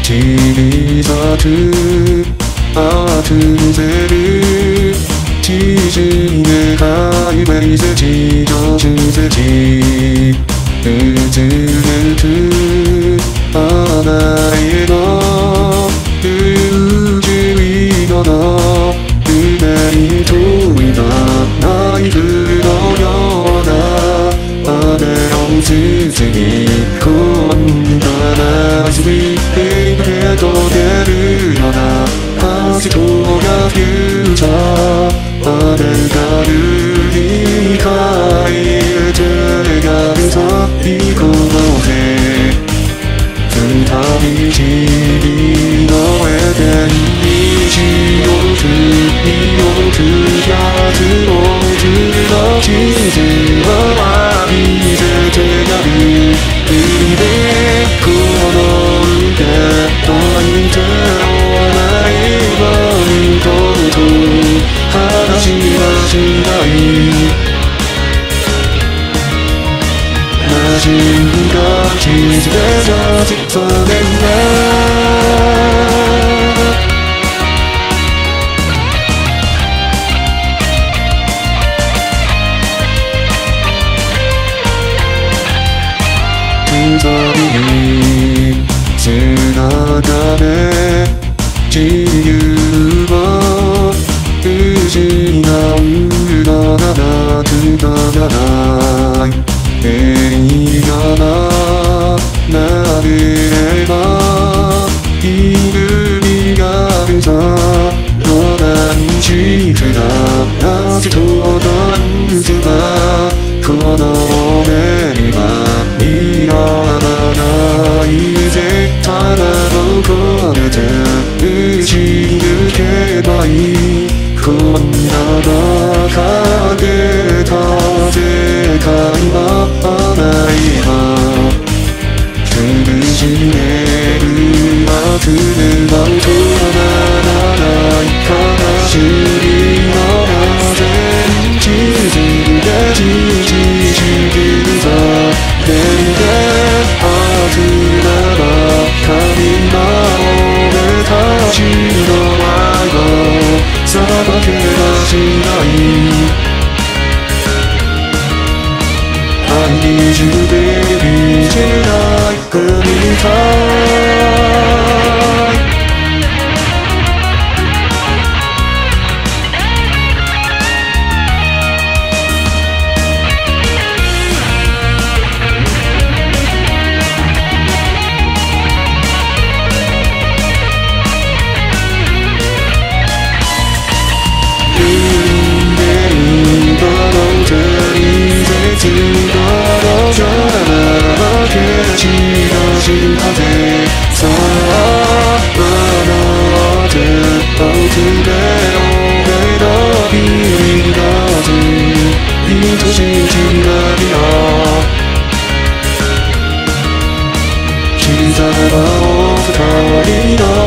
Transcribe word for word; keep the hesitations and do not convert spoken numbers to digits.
小さく溢れる地震でハイウェイ設置上手設置移れく離れの宇宙色の腕に研いだナイフのような雨を包み込んだナイスビートで溶けるような端っこがフューチャーあれがるに変えてがるさ行こうぜ二人君の上で虹を振りよくやつをずの地図は見せてやる海でこの腕と相手を洗えばいいと話はしない馴染んだ地図で立ち去れない二人つながれ自由を失うのならくだらない映画がなければ犬にがるさロマンチックなラストダンスだこの俺には似合わない絶対などこれて打ち抜けばいいこんなバカげた世界はないわ苦しめる悪夢は止まらない悲しみの風地図でじじしきるさ全然初なら神が俺たちの愛をさばけはしないI need you baby じゃないかみたい風さあ笑って僕で俺のビがず愛しい君がいよ刻めばお二人の